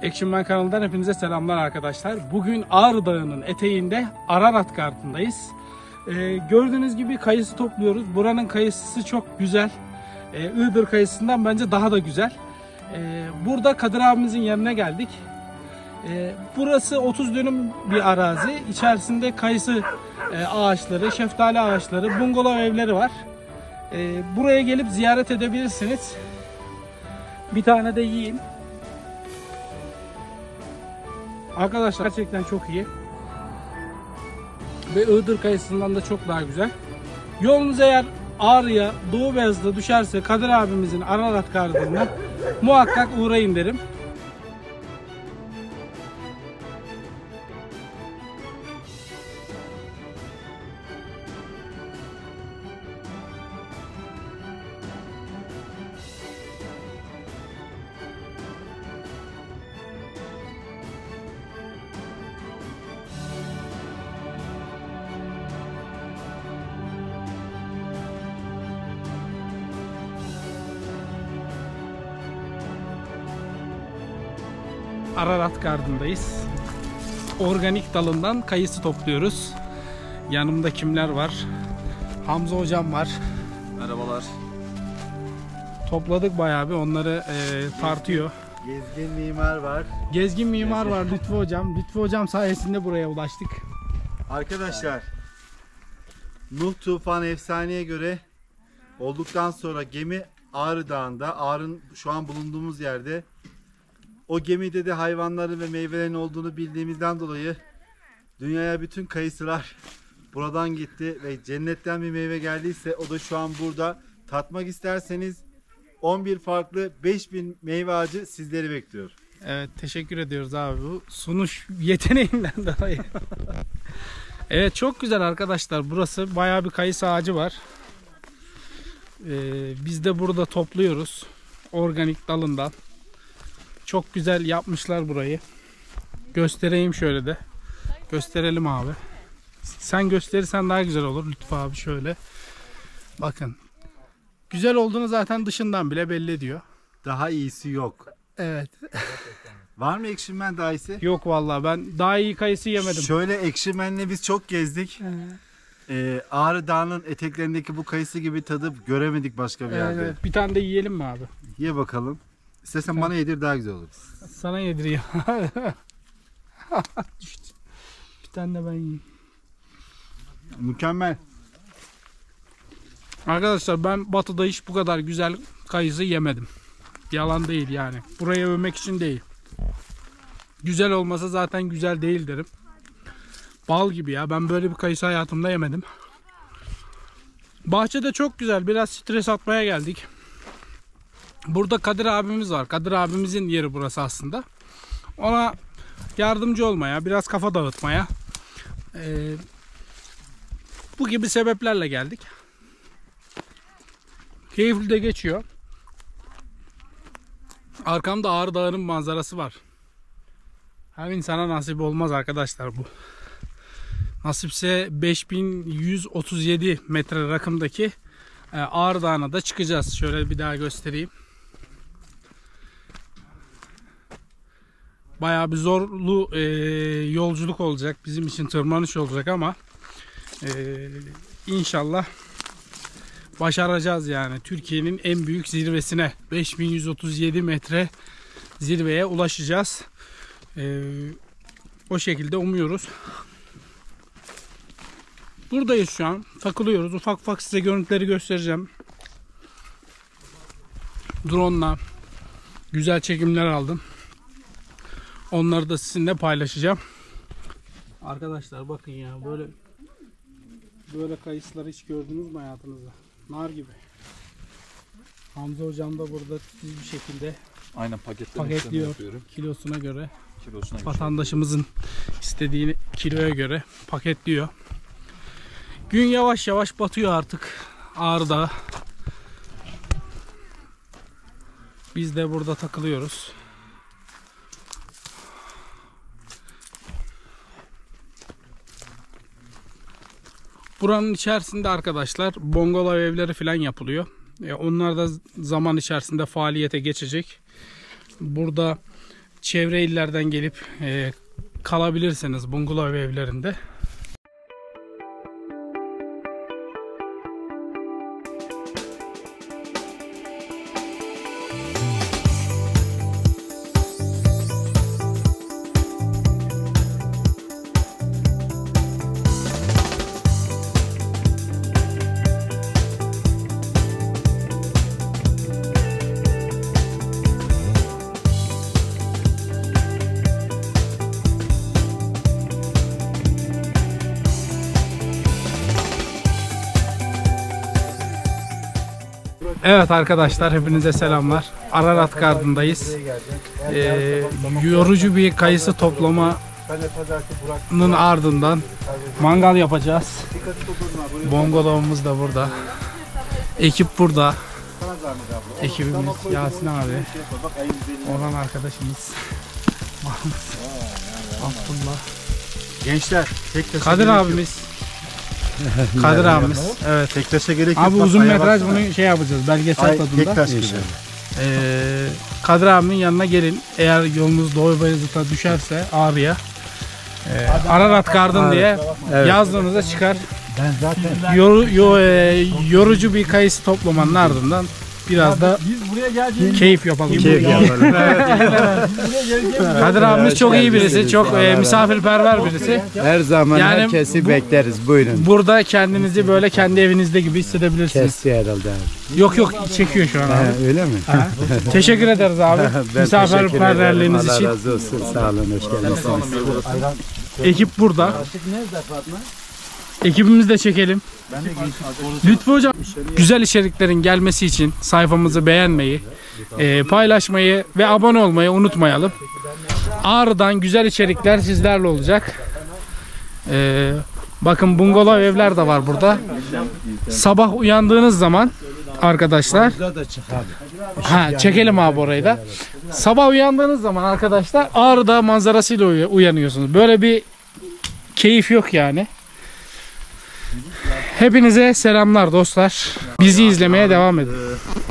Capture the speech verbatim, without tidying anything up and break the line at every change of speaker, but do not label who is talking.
Action Man kanalından hepinize selamlar arkadaşlar. Bugün Ağrı Dağı'nın eteğinde Ararat Gardı'ndayız. Ee, gördüğünüz gibi kayısı topluyoruz. Buranın kayısısı çok güzel. Ee, Iğdır kayısından bence daha da güzel. Ee, burada Kadir abimizin yerine geldik. Ee, burası otuz dönüm bir arazi. İçerisinde kayısı e, ağaçları, şeftali ağaçları, bungalov evleri var. Ee, buraya gelip ziyaret edebilirsiniz. Bir tane de yiyin. Arkadaşlar gerçekten çok iyi. Ve Iğdır kayısından da çok daha güzel. Yolunuz eğer Ağrı'ya, Doğu Beyazıt'a düşerse Kadir abimizin Ararat Gardı'na muhakkak uğrayın derim. Ararat Gardı'ndayız. Organik dalından kayısı topluyoruz. Yanımda kimler var? Hamza hocam var.
Merhabalar.
Topladık bayağı bir, onları e, tartıyor.
Gezgin mimar var.
Gezgin mimar var Lütfü hocam. Lütfü hocam sayesinde buraya ulaştık.
Arkadaşlar, Nuh Tufan efsaneye göre olduktan sonra gemi Ağrı Dağı'nda, Ağrı'nın şu an bulunduğumuz yerde, o gemide de hayvanların ve meyvelerin olduğunu bildiğimizden dolayı dünyaya bütün kayısılar buradan gitti ve cennetten bir meyve geldiyse o da şu an burada. Tatmak isterseniz on bir farklı beş bin meyve ağacı sizleri bekliyor.
Evet, teşekkür ediyoruz abi bu sunuş yeteneğinden dolayı. Evet, çok güzel arkadaşlar, burası bayağı bir kayısı ağacı var. Ee, biz de burada topluyoruz organik dalından. Çok güzel yapmışlar burayı. Göstereyim şöyle de. Gösterelim abi. Sen gösterirsen daha güzel olur Lütfü abi, şöyle. Bakın. Güzel olduğunu zaten dışından bile belli ediyor.
Daha iyisi yok.
Evet.
Var mı Action Man daha iyisi?
Yok vallahi, ben daha iyi kayısı yemedim.
Şöyle Action Man'le biz çok gezdik. Ee, Ağrı Dağı'nın eteklerindeki bu kayısı gibi tadı göremedik başka bir yerde.
Evet, bir tane de yiyelim mi abi?
Ye bakalım. İstersen bana yedir, daha güzel olur.
Sana yediriyor. Düştü. Bir tane de ben yiyeyim.
Mükemmel.
Arkadaşlar, ben Batı'da hiç bu kadar güzel kayısı yemedim. Yalan değil yani. Burayı övmek için değil. Güzel olmasa zaten güzel değil derim. Bal gibi ya. Ben böyle bir kayısı hayatımda yemedim. Bahçede çok güzel. Biraz stres atmaya geldik. Burada Kadir abimiz var. Kadir abimizin yeri burası aslında. Ona yardımcı olmaya, biraz kafa dağıtmaya, e, bu gibi sebeplerle geldik. Keyifli de geçiyor. Arkamda Ağrı Dağı'nın manzarası var. Her insana nasip olmaz arkadaşlar bu. Nasipse beş bin yüz otuz yedi metre rakımdaki Ağrı Dağı'na da çıkacağız. Şöyle bir daha göstereyim. Bayağı bir zorlu e, yolculuk olacak. Bizim için tırmanış olacak ama e, inşallah başaracağız yani. Türkiye'nin en büyük zirvesine, beş bin yüz otuz yedi metre zirveye ulaşacağız. E, o şekilde umuyoruz. Buradayız şu an. Takılıyoruz. Ufak ufak size görüntüleri göstereceğim. Drone'la güzel çekimler aldım. Onları da sizinle paylaşacağım. Arkadaşlar bakın ya, böyle böyle kayısıları hiç gördünüz mü hayatınızda? Nar gibi. Hamza hocam da burada titiz bir şekilde
Aynen paketleme
paketliyor
yapıyorum.
kilosuna göre.
Kilosuna göre.
Vatandaşımızın istediğini kiloya göre paketliyor. Gün yavaş yavaş batıyor artık Ağrı'da. Biz de burada takılıyoruz. Buranın içerisinde arkadaşlar bungalov evleri falan yapılıyor. E, onlar da zaman içerisinde faaliyete geçecek. Burada çevre illerden gelip e, kalabilirsiniz bungalov evlerinde. Evet arkadaşlar, hepinize selamlar. Ararat Garden'dayız. Ee, yorucu bir kayısı toplamanın ardından mangal yapacağız. Bongolovumuz da burada. Ekip burada. Ekibimiz Yasin abi, Orhan arkadaşımız, Abdullah,
Gençler, tek taşa
Kadir
gerek yok.
abimiz. Kadir abimiz. Evet.
Tek taşa gerek yok.
Abi
Bak,
uzun
aya
metraj
baksana.
bunu şey yapacağız, belgesel
Ay,
tadında.
tek taş gibi.
Ee, Kadir abimin yanına gelin. Eğer yolunuz Doğu Beyazıt'a düşerse Ağrı'ya, e, Ararat Garden diye yazdığınızda çıkar.
Ben zaten
Yoru, yo, e, yorucu bir kayısı toplamanın ardından biraz da keyif yapalım.
keyif yapalım.
Kadir abimiz çok iyi birisi, çok e, misafirperver birisi.
Her zaman
Yani
herkesi
bu-
bekleriz. Buyurun.
Burada kendinizi böyle kendi evinizde gibi hissedebilirsiniz.
Kesti herhalde.
Yok yok, çekiyor şu an abi.
Ha, öyle mi?
Ha. Teşekkür ederiz abi.
Ben
Misafirperverliğiniz
teşekkür ederim.
için.
Allah razı olsun. Sağ olun. Hoş geldiniz.
Ekip burada. Ekibimizi de çekelim. Lütfü hocam, güzel içeriklerin gelmesi için sayfamızı beğenmeyi, e, paylaşmayı ve abone olmayı unutmayalım. Ağrı'dan güzel içerikler sizlerle olacak. E, bakın bungalov evler de var burada. Sabah uyandığınız zaman arkadaşlar, ha çekelim abi orayı da. Sabah uyandığınız zaman arkadaşlar Ağrı'da manzarasıyla uy- uyanıyorsunuz. Böyle bir keyif yok yani. Hepinize selamlar dostlar. Bizi izlemeye devam edin.